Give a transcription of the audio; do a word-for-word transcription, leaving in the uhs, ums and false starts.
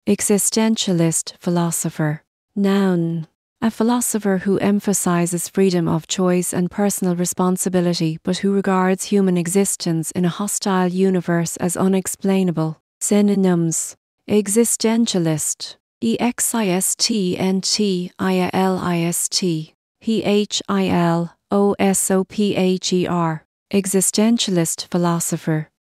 Existentialist philosopher. Noun. A philosopher who emphasizes freedom of choice and personal responsibility, but who regards human existence in a hostile universe as unexplainable. Synonyms. Existentialist. E X I S T N T I A L I S T. P H I L O S O P H E R. Existentialist philosopher.